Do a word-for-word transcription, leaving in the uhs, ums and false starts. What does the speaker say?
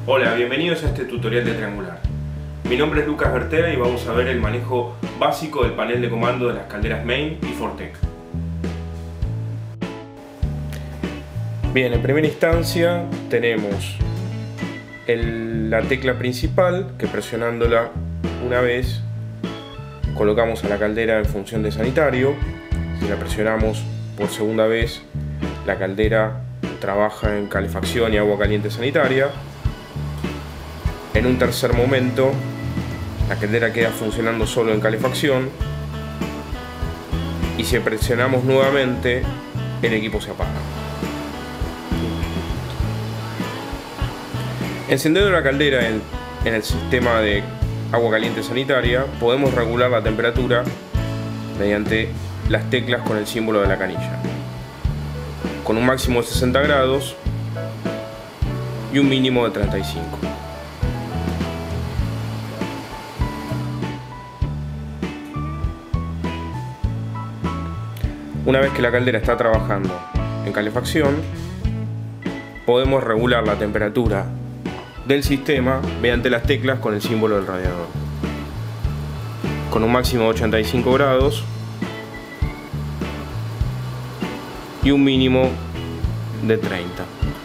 Hola, bienvenidos a este tutorial de Triangular. Mi nombre es Lucas Bertera y vamos a ver el manejo básico del panel de comando de las calderas Main y Fortec. Bien, en primera instancia tenemos el, la tecla principal, que presionándola una vez colocamos a la caldera en función de sanitario. Si la presionamos por segunda vez, la caldera trabaja en calefacción y agua caliente sanitaria. En un tercer momento, la caldera queda funcionando solo en calefacción. Y si presionamos nuevamente, el equipo se apaga. Encendiendo la caldera en, en el sistema de agua caliente sanitaria, podemos regular la temperatura mediante las teclas con el símbolo de la canilla, con un máximo de sesenta grados y un mínimo de treinta y cinco. Una vez que la caldera está trabajando en calefacción, podemos regular la temperatura del sistema mediante las teclas con el símbolo del radiador, con un máximo de ochenta y cinco grados y un mínimo de treinta.